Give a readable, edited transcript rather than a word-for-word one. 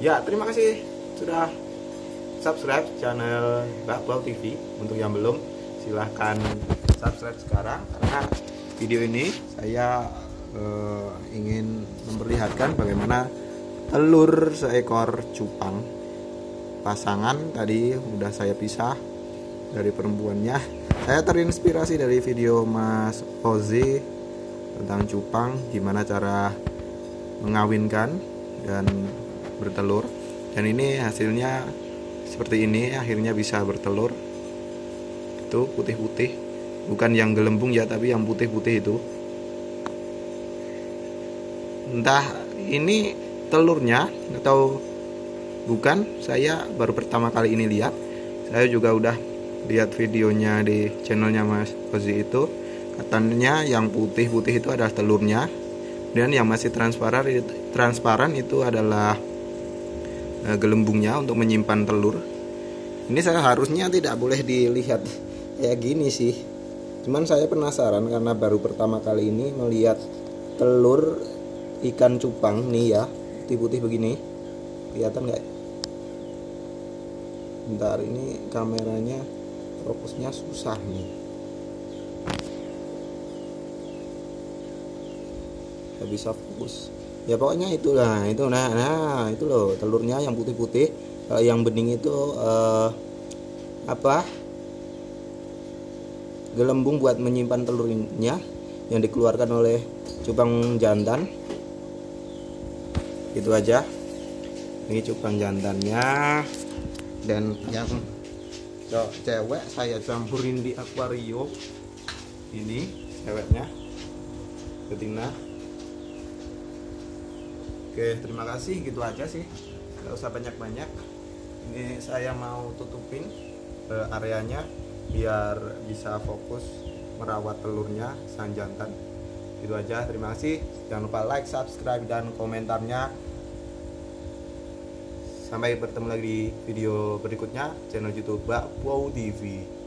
Ya, terima kasih sudah subscribe channel Mbak Wow TV. Untuk yang belum, silahkan subscribe sekarang, karena video ini saya ingin memperlihatkan bagaimana telur seekor cupang pasangan. Tadi udah saya pisah dari perempuannya. Saya terinspirasi dari video Mas Ozi tentang cupang, gimana cara mengawinkan dan bertelur. Dan ini hasilnya seperti ini, akhirnya bisa bertelur. Itu putih-putih, bukan yang gelembung ya, tapi yang putih-putih itu. Entah ini telurnya atau bukan, saya baru pertama kali ini lihat. Saya juga udah lihat videonya di channelnya Mas Ozi itu. Katanya yang putih-putih itu adalah telurnya, dan yang masih transparan itu adalah gelembungnya untuk menyimpan telur. Ini saya harusnya tidak boleh dilihat kayak gini sih, cuman saya penasaran karena baru pertama kali ini melihat telur ikan cupang nih ya, putih-putih begini. Kelihatan nggak? Bentar, ini kameranya fokusnya susah nih. Nggak bisa fokus. Ya pokoknya itulah, itu nah itu loh telurnya yang putih-putih. Kalau yang bening itu gelembung buat menyimpan telurnya yang dikeluarkan oleh cupang jantan. Itu aja. Ini cupang jantannya, dan yang cewek saya campurin di akuarium. Ini ceweknya, betina. Oke, terima kasih, gitu aja sih, nggak usah banyak-banyak. Ini saya mau tutupin areanya biar bisa fokus merawat telurnya sang jantan. Itu aja, terima kasih. Jangan lupa like, subscribe, dan komentarnya. Sampai bertemu lagi di video berikutnya channel YouTube Mbak Wow TV.